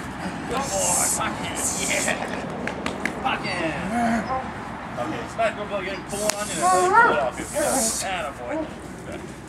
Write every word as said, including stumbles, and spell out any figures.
Good boy. Fucking yeah. Fucking. Okay, smack go get it, pull on and then pull it off. Attaboy. Good.